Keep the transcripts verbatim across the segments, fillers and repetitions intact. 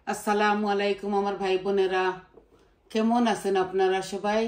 আসসালামু আলাইকুম আমার ভাই বোনেরা, কেমন আছেন আপনারা সবাই?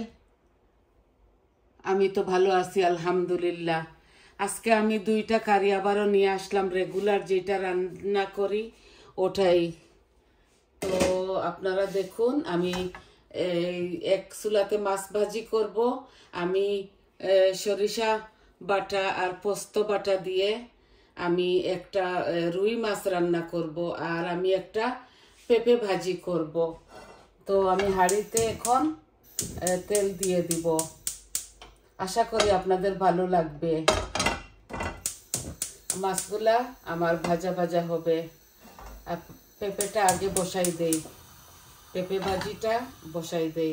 আমি তো ভালো আছি আলহামদুলিল্লাহ। আজকে আমি দুইটা কারি আবারও নিয়ে আসলাম, রেগুলার যেটা রান্না করি ওটাই। তো আপনারা দেখুন, আমি এই এক চুলাতে মাছ ভাজি করব। আমি সরিষা বাটা আর পোস্ত বাটা দিয়ে আমি একটা রুই মাছ রান্না করব, আর আমি একটা পেঁপে ভাজি করব। তো আমি হাঁড়িতে এখন তেল দিয়ে দিব। আশা করি আপনাদের ভালো লাগবে। মাছগুলা আমার ভাজা ভাজা হবে। আর পেঁপেটা আগে বসাই দেই, পেঁপে ভাজিটা বসাই দেই।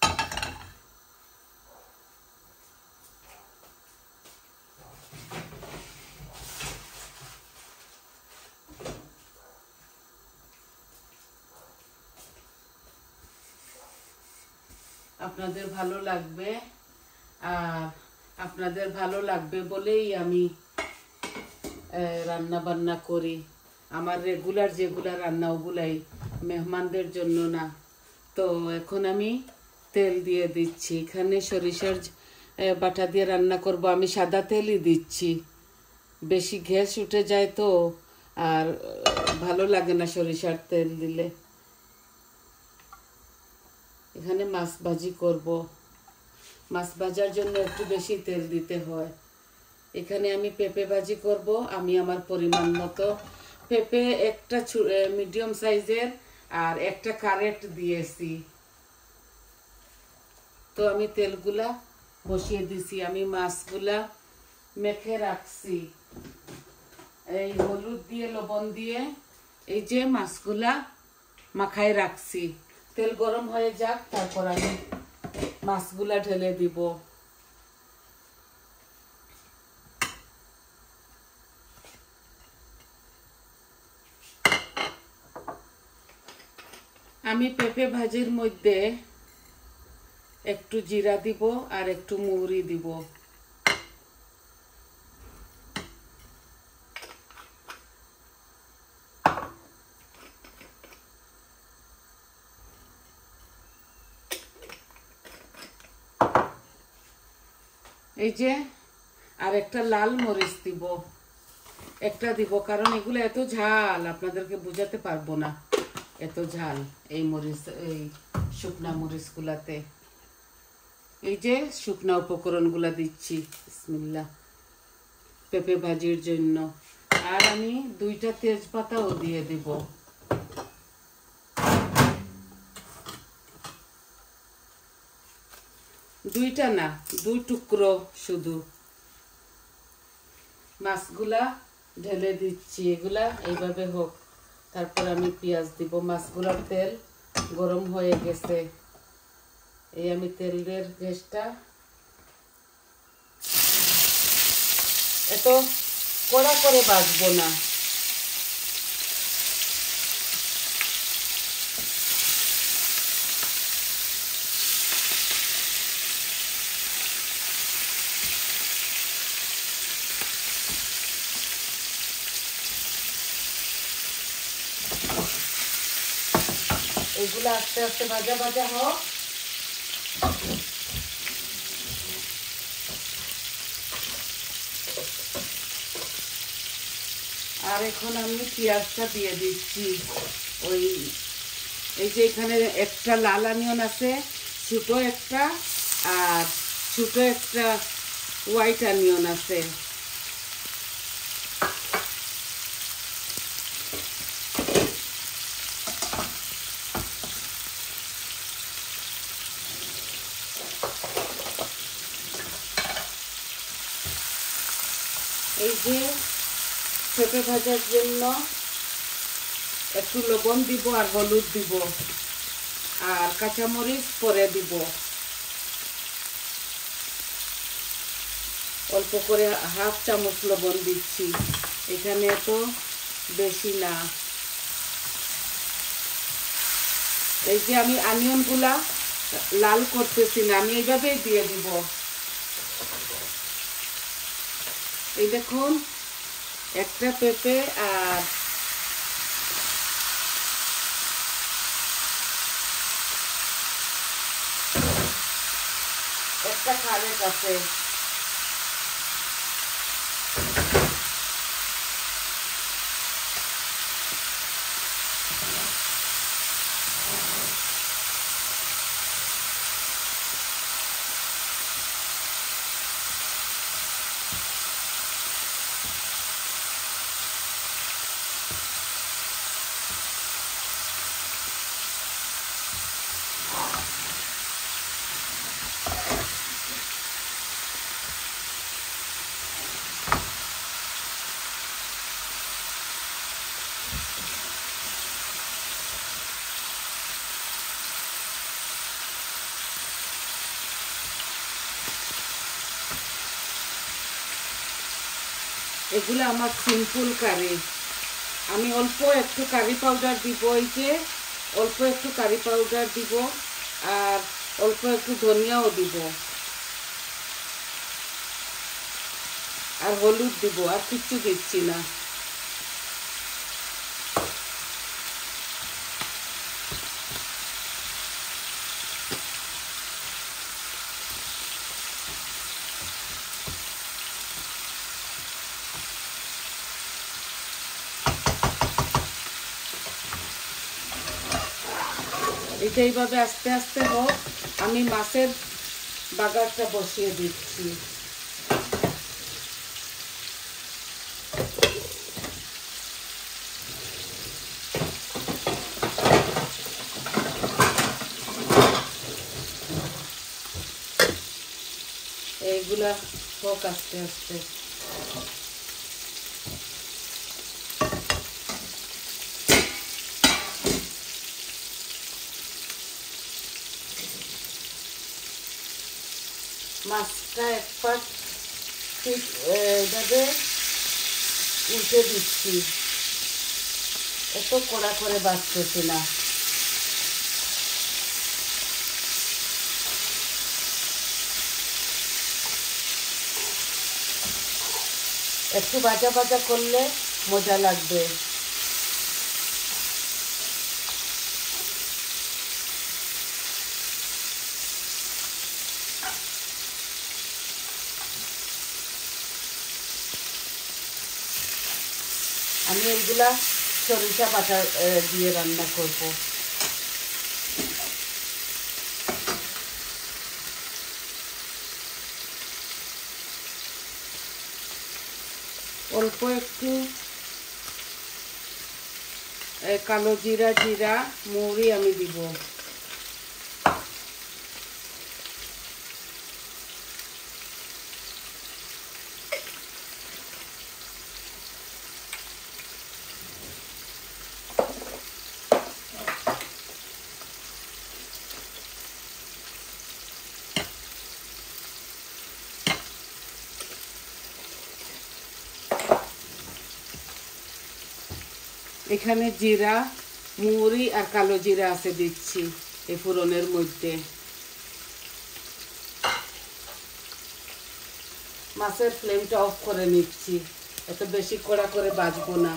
আপনাদের ভালো লাগবে, আর আপনাদের ভালো লাগবে বলেই আমি রান্না বান্না করি। আমার রেগুলার যেগুলা রান্না ওগুলাই, মেহমানদের জন্য না। তো এখন আমি তেল দিয়ে দিচ্ছি। এখানে সরিষার বাটা দিয়ে রান্না করব, আমি সাদা তেলই দিচ্ছি। বেশি গ্যাস উঠে যায় তো, আর ভালো লাগে না সরিষার তেল দিলে। এখানে মাছ ভাজি করব, মাছ ভাজার জন্য একটু বেশি তেল দিতে হয়। এখানে আমি পেঁপে ভাজি করব। আমি আমার পরিমাণ মতো পেঁপে একটা মিডিয়াম সাইজের আর একটা ক্যারেট দিয়েছি। তো আমি তেলগুলা বসিয়ে দিছি। আমি মাছগুলা মেখে রাখছি, এই হলুদ দিয়ে লবণ দিয়ে এই যে মাছগুলা মাখায় রাখছি। তেল গরম হয়ে যাক, তারপর আমি মাছগুলা ঢেলে দিব। আমি পেঁপে ভাজির মধ্যে একটু জিরা দিব আর একটু মৌরি দিব। এই যে আর একটা লাল মরিচ দিব, একটা দিব, কারণ এগুলো এত ঝাল আপনাদেরকে বুঝাতে পারবো না, এত ঝাল এই মরিচ, এই শুকনা মরিচ গুলাতে। এই যে শুকনা উপকরণ গুলা দিচ্ছি বিসমিল্লাহ পেঁপে ভাজির জন্য। আর আমি দুইটা তেজপাতাও দিয়ে দিব। দুইটা না, দুই টুকরো শুধু। মাছগুলা ঢেলে দিচ্ছি, এগুলা এইভাবে হোক। তারপর আমি পেঁয়াজ দিব। মাছগুলার তেল গরম হয়ে গেছে। এই আমি তেলের গ্যাসটা এত কড়া করে ভাজবো না। এগুলো আস্তে আস্তে ভাজা ভাজা হোক। আর এখন আমি পেঁয়াজটা দিয়ে দিচ্ছি। ওই এই যে এখানে একটা লাল অনিয়ন আছে, ছোট একটা, আর ছোট একটা হোয়াইট অনিয়ন আছে। এই যে পেঁপে ভাজার জন্য একটু লবণ দিব আর হলুদ দিব, আর কাঁচামরিচ পরে দিব। অল্প করে হাফ চামচ লবণ দিচ্ছি, এখানে তো বেশি না। এই যে আমি অনিয়নগুলা লাল করতেছি না, আমি এইভাবেই দিয়ে দিব। এই দেখুন, একটা পেঁপে আর একটা খারেক আছে। এগুলো আমার সিম্পল কারি। আমি অল্প একটু কারি পাউডার দিব, এই যে অল্প একটু কারি পাউডার দিব, আর অল্প একটু ধনিয়াও দিব, আর হলুদ দিব, আর কিচ্ছু দিচ্ছি না। এটা এইভাবে আস্তে আস্তে হোক, আমি মাছের বাগারটা বসিয়ে দিচ্ছি। এইগুলা হোক আস্তে আস্তে। মাছটা এক পাট ঠিক এইভাবে উল্টে দিচ্ছি, এত কড়া করে বাছতেছি না। একটু ভাজা ভাজা করলে মজা লাগবে। আমি এগুলা সরিষা বাটা দিয়ে রান্না করব। অল্প একটু কালো জিরা জিরা মৌরি আমি দিব। এখানে জিরা মৌরি আর কালো জিরা আছে, দিচ্ছি এই ফোড়নের মধ্যে। মাছের ফ্লেমটা অফ করে নিচ্ছি, এত বেশি কড়া করে ভাজবো না।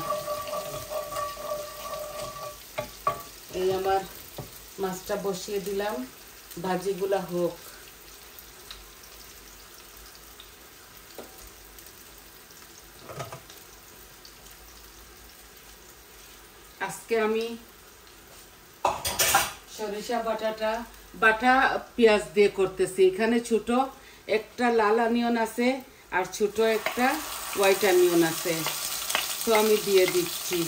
এই আমার মাছটা বসিয়ে দিলাম, ভাজিগুলা হোক। আজকে আমি সরিষা বাটাটা বাটা পেঁয়াজ দিয়ে করতেছি। এখানে ছোট একটা লাল অনিয়ন আছে আর ছোট একটা হোয়াইট অনিয়ন আছে, তো আমি দিয়ে দিচ্ছি।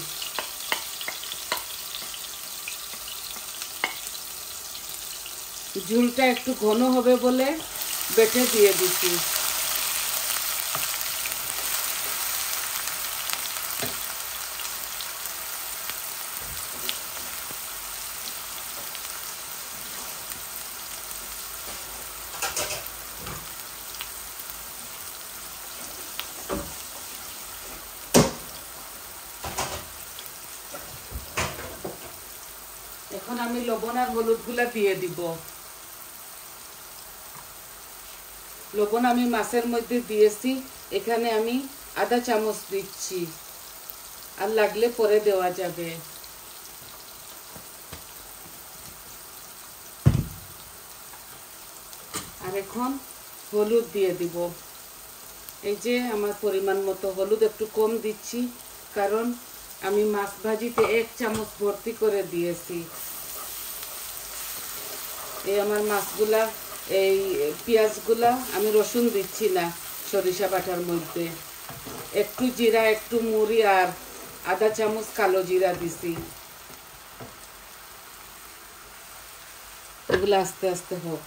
ঝোলটা একটু ঘন হবে বলে বেটে দিয়ে দিচ্ছি। এখন আমি লবণ আর হলুদ গুলা দিয়ে দিব। লবণ আমি মাছের মধ্যে দিয়েছি, এখানে আমি আধা চামচ দিচ্ছি, আর লাগলে পরে দেওয়া যাবে। আর এখন হলুদ দিয়ে দিব। এই যে আমার পরিমাণ মতো হলুদ একটু কম দিচ্ছি, কারণ আমি মাছ ভাজিতে এক চামচ ভর্তি করে দিয়েছি। এই আমার মাছগুলা, এই পেঁয়াজগুলা আমি রসুন দিচ্ছি না সরিষা বাটার মধ্যে। একটু জিরা, একটু মুড়ি আর আধা চামচ কালো জিরা দিছি। এগুলো আস্তে আস্তে হোক।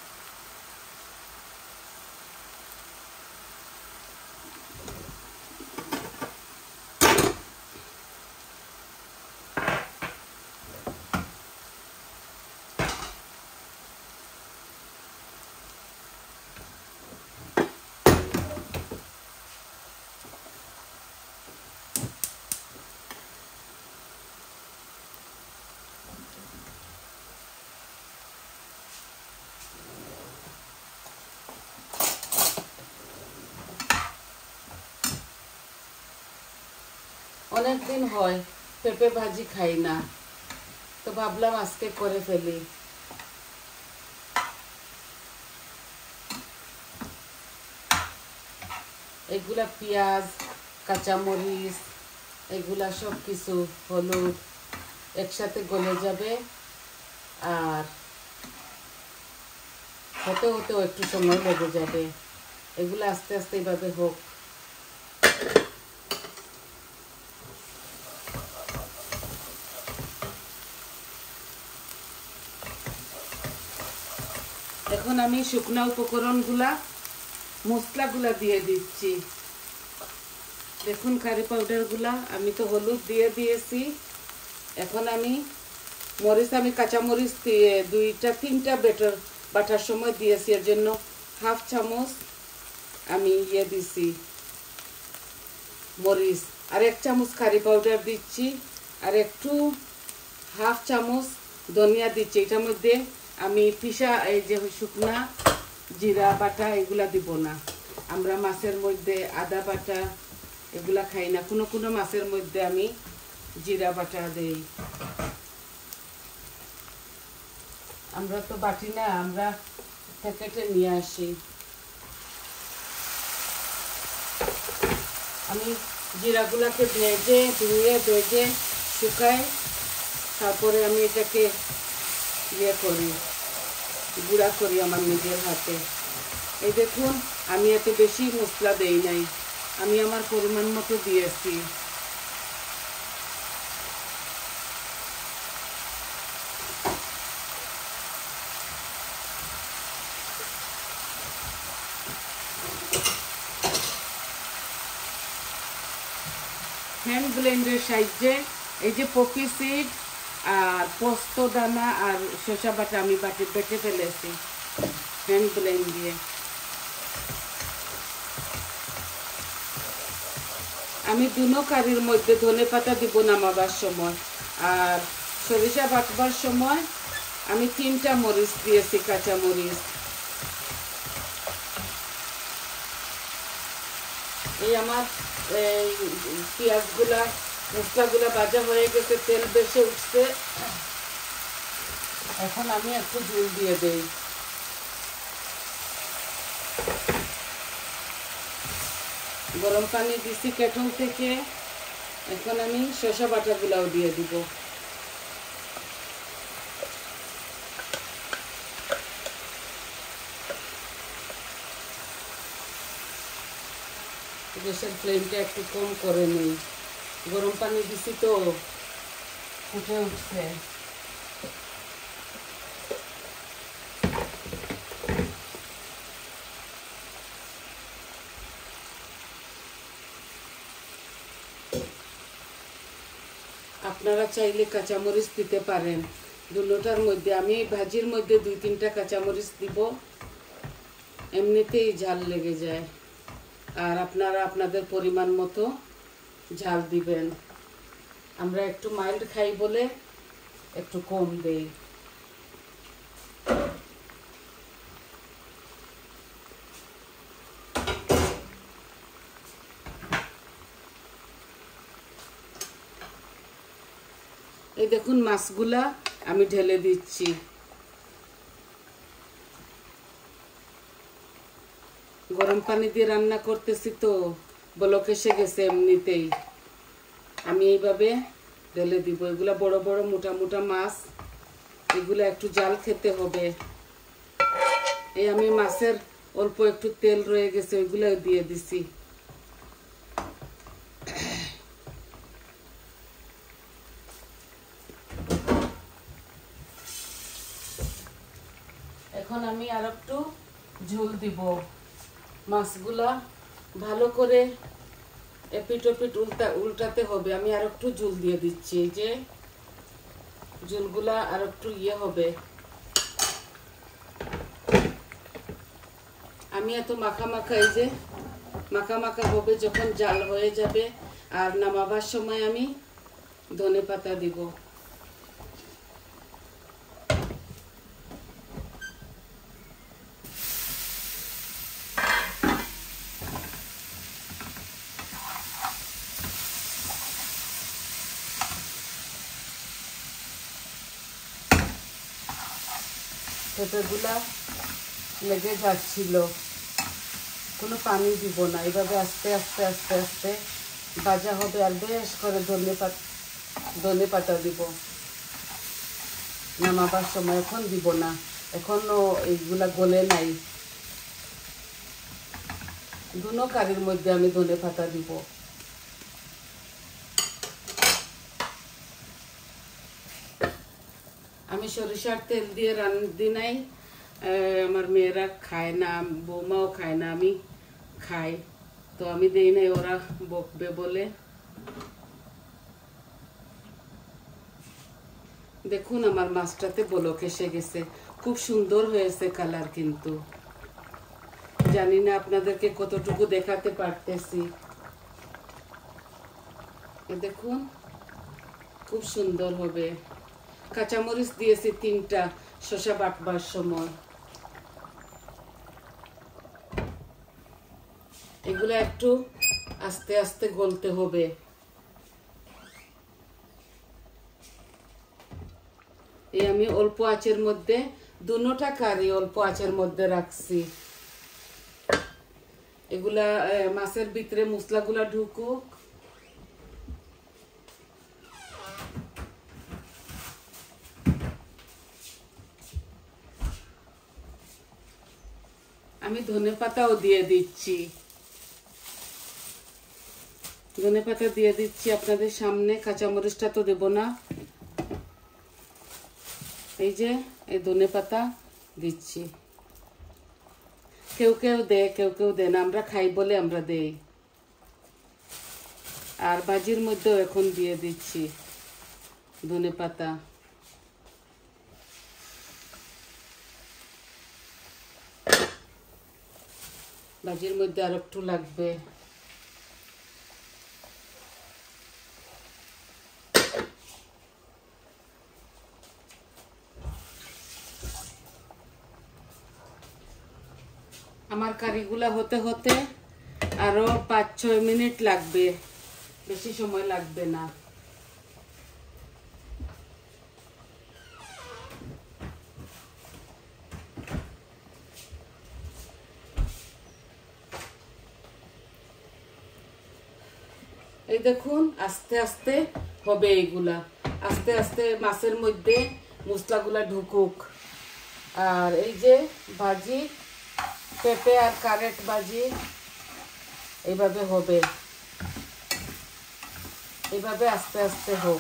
অনেকদিন হয় পেঁপে ভাজি খাই না, তো ভাবলাম আজকে করে ফেলি। এগুলা পেঁয়াজ, কাঁচামরিচ, এগুলা সব কিছু, হলুদ একসাথে গলে যাবে, আর হতে হতেও একটু সময় লেগে যাবে। এগুলো আস্তে আস্তে এইভাবে হোক। এখন আমি শুকনো উপকরণগুলা, মশলাগুলা দিয়ে দিচ্ছি। দেখুন কারি পাউডারগুলা, আমি তো হলুদ দিয়ে দিয়েছি। এখন আমি মরিচ, আমি কাঁচামরিচ দিয়ে দুইটা তিনটা বেটার বাটার সময় দিয়েছি, এর জন্য হাফ চামচ আমি ইয়ে দিছি মরিচ, আর এক চামচ কারি পাউডার দিচ্ছি, আর একটু হাফ চামচ ধনিয়া দিচ্ছি। এটার মধ্যে আমি পিসা এই যে শুকনা জিরা বাটা এগুলা দিব না। আমরা মাছের মধ্যে আদা বাটা এগুলা খাই না, কোনো কোনো মাছের মধ্যে আমি জিরা বাটা দেই। আমরা তো বাটি না, আমরা প্যাকেটে নিয়ে আসি। আমি জিরাগুলাকে ভেজে ধুয়ে ভেজে শুকাই, তারপরে আমি এটাকে ইয়ে করি, গুঁড়া করি আমার নিজের হাতে। এই দেখুন আমি এত বেশি মশলা দেই নাই, আমি আমার পরিমাণ মতো দিয়েছি। হ্যান্ড ব্লেন্ডের সাহায্যে এই যে পপি সিড আর পোস্ত দানা আর শসা বাটা আমি বাটে বেটে ফেলেছি হ্যান্ড ব্লেন্ড দিয়ে। আমি দুনো কারির মধ্যে ধনে পাতা দিব নামাবার সময়, আর সরিষা বাটবার সময় আমি তিনটা মরিচ দিয়েছি, কাঁচা মরিচ। এই আমার এই পেঁয়াজগুলা মশলাগুলা ভাজা হয়ে গেছে, তেল বেশি উঠছে। এখন আমি একটু ঝোল দিয়ে দেই। গরম পানি দিছি কেটল থেকে। এখন আমি শসা বাটাগুলাও দিয়ে দিব। গ্যাসের ফ্লেমটা একটু কম করে নেই, গরম পানি দিছি তো ফুটে উঠছে। আপনারা চাইলে কাঁচামরিচ দিতে পারেন দুটোটার মধ্যে। আমি ভাজির মধ্যে দুই তিনটা কাঁচামরিচ দিব, এমনিতেই ঝাল লেগে যায়। আর আপনারা আপনাদের পরিমাণ মতো ঝাল দিবেন। আমরা একটু মাইল্ড খাই বলে একটু কম দেই। এই দেখুন মাছগুলা আমি ঢেলে দিচ্ছি। গরম পানি দিয়ে রান্না করতেছি তো বলক এসে গেছে এমনিতেই। আমি এইভাবে ঢেলে দিব। এগুলা বড় বড় মোটা মোটা মাছ, এগুলা একটু জাল খেতে হবে। এই আমি মাছের অল্প একটু তেল রয়ে গেছে, ওইগুলো দিয়ে দিছি। এখন আমি আর একটু ঝোল দিব। মাছগুলা ভালো করে এপিট ওপিট উল্টা উল্টাতে হবে। আমি আর একটু ঝোল দিয়ে দিচ্ছি। এই যে ঝোলগুলা আর একটু ইয়ে হবে। আমি এত মাখা মাখা, এই যে মাখা মাখা হবে যখন জাল হয়ে যাবে। আর নামাবার সময় আমি ধনে পাতা দিব। পেঁপেগুলা লেগে যাচ্ছিল, কোনো পানি দিব না। এইভাবে আস্তে আস্তে আস্তে আস্তে ভাজা হবে। আর বেশ করে ধনে পাতা ধনে পাতা দিব নামাবার সময়। এখন দিব না, এখনো এইগুলা গলে নাই। দুনো কারির মধ্যে আমি ধনে পাতা দিব। আমি সরিষার তেল দিয়ে রান্ধি নাই, আমার মেয়েরা খায় না, বৌমাও খায় না, আমি খাই তো আমি দেই নাই, ওরা বকবে বলে। দেখুন আমার মাছটাতে বলক এসে গেছে, খুব সুন্দর হয়েছে কালার। কিন্তু জানি না আপনাদেরকে কতটুকু দেখাতে পারতেছি। দেখুন খুব সুন্দর হবে। কাঁচামরিচ দিয়েছি তিনটা শসা বাটবার সময়। এগুলো একটু আস্তে আস্তে গলতে হবে। এই আমি অল্প আঁচের মধ্যে দুটোটা কারি অল্প আঁচের মধ্যে রাখছি। এগুলা মাছের ভিতরে মশলাগুলা ঢুকুক। আমি ধনে পাতাও দিয়ে দিচ্ছি, ধনে পাতা দিয়ে দিচ্ছি আপনাদের সামনে। কাঁচামরিচটা তো দেব না। এই যে এই ধনে পাতা দিচ্ছি। কেউ কেউ দেয়, কেউ কেউ দেয় না। আমরা খাই বলে আমরা দেই। আর ভাজির মধ্যেও এখন দিয়ে দিচ্ছি ধনে পাতা। ভাজির মধ্যে আর একটু লাগবে। আমার কারিগুলা হতে হতে আরো পাঁচ ছয় মিনিট লাগবে, বেশি সময় লাগবে না। এই দেখুন আস্তে আস্তে হবে এইগুলা, আস্তে আস্তে মাছের মধ্যে মশলাগুলা ঢুকুক। আর এই যে ভাজি পেঁপে আর ক্যারেট ভাজি এইভাবে হবে, এইভাবে আস্তে আস্তে হোক।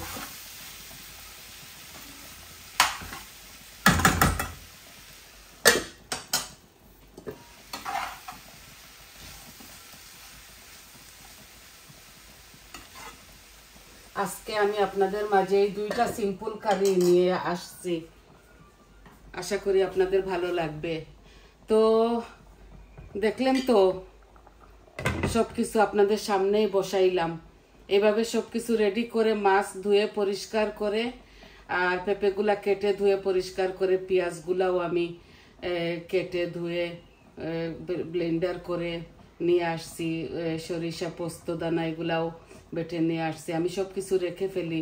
আজকে আমি আপনাদের মাঝে এই দুইটা সিম্পল কারি নিয়ে আসছি, আশা করি আপনাদের ভালো লাগবে। তো দেখলেন তো সব কিছু আপনাদের সামনেই বসাইলাম। এভাবে সব কিছু রেডি করে মাছ ধুয়ে পরিষ্কার করে আর পেঁপেগুলা কেটে ধুয়ে পরিষ্কার করে পেঁয়াজগুলাও আমি কেটে ধুয়ে ব্লেন্ডার করে নিয়ে আসছি। সরিষা পোস্ত দানা এগুলাও বেটে নিয়ে আসছি। আমি সব কিছু রেখে ফেলি,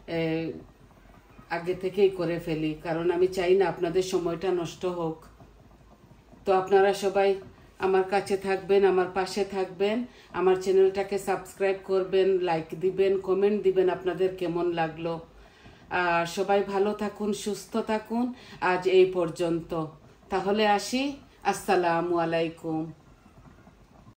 আগে থেকেই করে ফেলি, কারণ আমি চাই না আপনাদের সময়টা নষ্ট হোক। তো আপনারা সবাই আমার কাছে থাকবেন, আমার পাশে থাকবেন, আমার চ্যানেলটাকে সাবস্ক্রাইব করবেন, লাইক দিবেন, কমেন্ট দিবেন আপনাদের কেমন লাগলো। আর সবাই ভালো থাকুন, সুস্থ থাকুন। আজ এই পর্যন্ত, তাহলে আসি। আসসালামু আলাইকুম।